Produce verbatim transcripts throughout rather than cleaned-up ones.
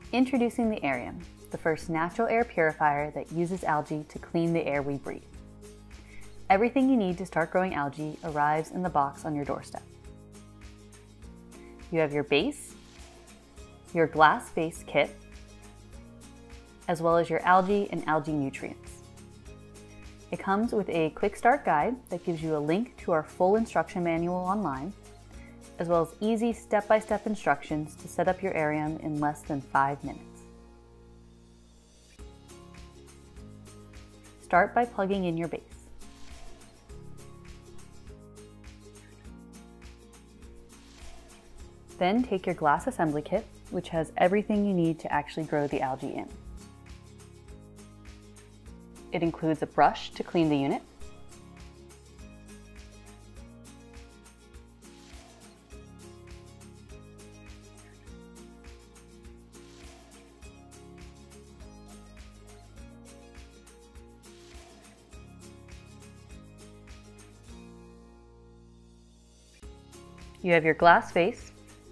Introducing the aerium, the first natural air purifier that uses algae to clean the air we breathe. Everything you need to start growing algae arrives in the box on your doorstep. You have your base, your glass vase kit, as well as your algae and algae nutrients. It comes with a quick start guide that gives you a link to our full instruction manual online, as well as easy step-by-step instructions to set up your aerium in less than five minutes. Start by plugging in your base. Then take your glass assembly kit, which has everything you need to actually grow the algae in. It includes a brush to clean the unit, you have your glass vase,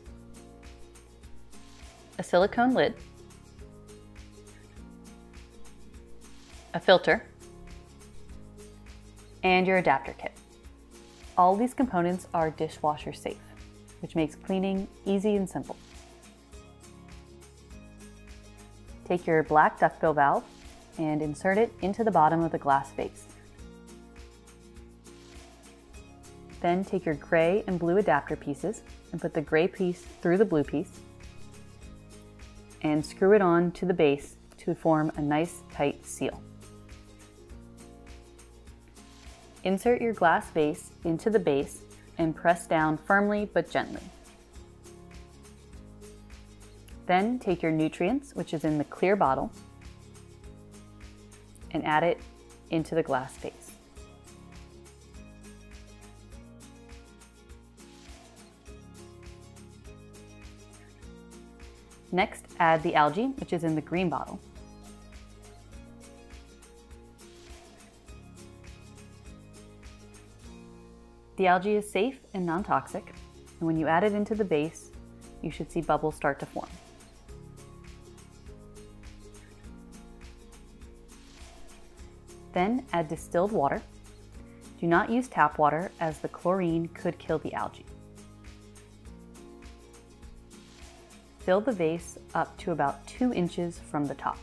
a silicone lid, a filter, and your adapter kit. All these components are dishwasher safe, which makes cleaning easy and simple. Take your black duckbill valve and insert it into the bottom of the glass vase. Then take your gray and blue adapter pieces and put the gray piece through the blue piece and screw it on to the base to form a nice tight seal. Insert your glass vase into the base and press down firmly but gently. Then take your nutrients, which is in the clear bottle, and add it into the glass vase. Next, add the algae, which is in the green bottle. The algae is safe and non-toxic, and when you add it into the base, you should see bubbles start to form. Then add distilled water. Do not use tap water, as the chlorine could kill the algae. Fill the vase up to about two inches from the top.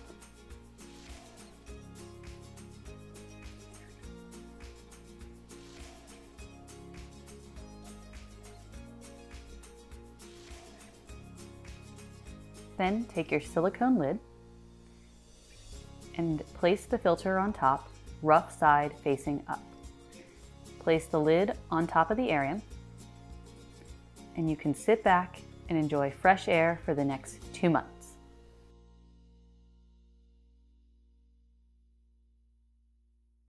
Then take your silicone lid and place the filter on top, rough side facing up. Place the lid on top of the aerium, and you can sit back and enjoy fresh air for the next two months.